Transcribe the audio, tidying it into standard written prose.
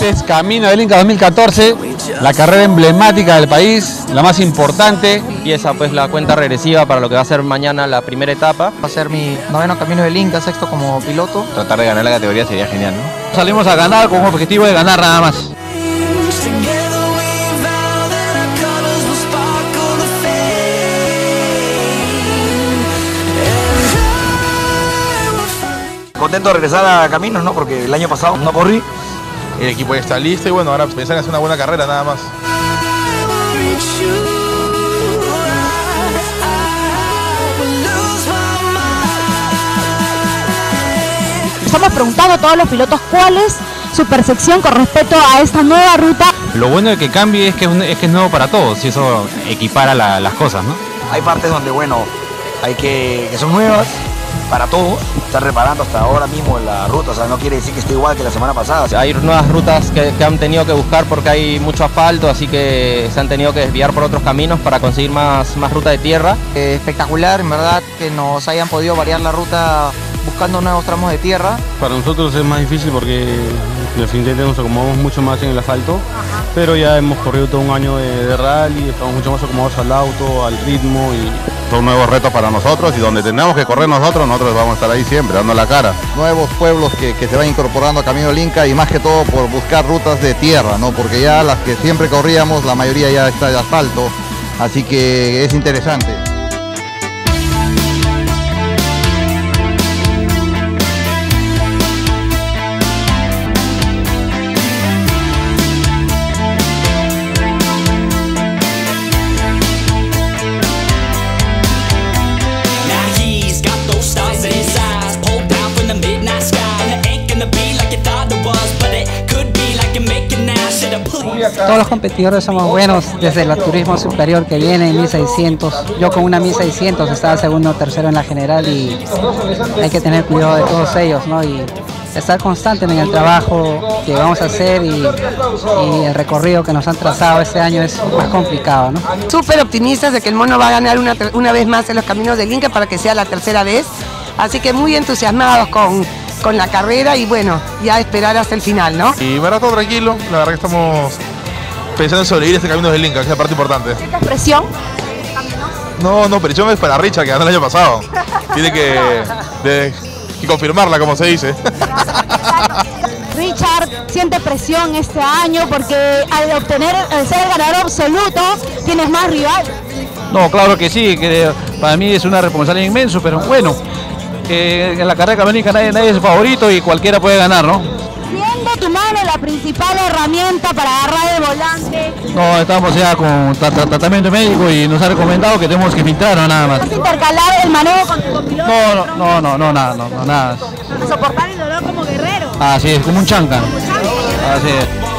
Este es Camino del Inca 2014, la carrera emblemática del país, la más importante. Empieza pues la cuenta regresiva para lo que va a ser mañana la primera etapa. Va a ser mi noveno Camino del Inca, sexto como piloto. Tratar de ganar la categoría sería genial, ¿no? Salimos a ganar con objetivo de ganar nada más. Contento de regresar a Caminos, ¿no? Porque el año pasado no corrí. El equipo ya está listo y bueno, ahora pensar en hacer una buena carrera nada más. Estamos preguntando a todos los pilotos cuál es su percepción con respecto a esta nueva ruta. Lo bueno de que cambie es que es nuevo para todos y eso equipara las cosas, ¿no? Hay partes donde, bueno, que son nuevas para todos. Están reparando hasta ahora mismo la ruta, o sea, no quiere decir que esté igual que la semana pasada. Hay nuevas rutas que han tenido que buscar porque hay mucho asfalto, así que se han tenido que desviar por otros caminos para conseguir más ruta de tierra. Espectacular, en verdad, que nos hayan podido variar la ruta buscando nuevos tramos de tierra. Para nosotros es más difícil porque definitivamente nos acomodamos mucho más en el asfalto, pero ya hemos corrido todo un año de rally, estamos mucho más acomodados al auto, al ritmo y son nuevos retos para nosotros y donde tenemos que correr nosotros vamos a estar ahí siempre, dando la cara. Nuevos pueblos que se van incorporando a Camino del Inca y más que todo por buscar rutas de tierra, ¿no? Porque ya las que siempre corríamos, la mayoría ya está de asfalto, así que es interesante. Todos los competidores somos buenos, desde el turismo superior que viene en 1600. Yo con una 1600 estaba segundo o tercero en la general y hay que tener cuidado de todos ellos, ¿no? Y estar constante en el trabajo que vamos a hacer y el recorrido que nos han trazado este año es más complicado, ¿no? Súper optimistas de que el mono va a ganar una vez más en los Caminos del Inca para que sea la tercera vez. Así que muy entusiasmados con la carrera y bueno, ya esperar hasta el final, ¿no? Y para todo tranquilo, la verdad que estamos pensando en sobrevivir este Camino del Inca, que es la parte importante. ¿Sientes presión? No, presión es para Richard, que ganó el año pasado. Tiene que confirmarla, como se dice. Richard siente presión este año porque al ser el ganador absoluto, tienes más rival. No, claro que sí, que para mí es una responsabilidad inmensa, pero bueno, en la carrera caminista nadie es favorito y cualquiera puede ganar, ¿no? Siendo tu mano la principal herramienta para agarrar el volante. No, estamos ya con tratamiento médico y nos ha recomendado que tenemos que filtrar, no nada más. ¿Vas a intercalar el manejo con tu copiloto? No, nada. A soportar el dolor como guerrero. Así es, como un chanca. Así es.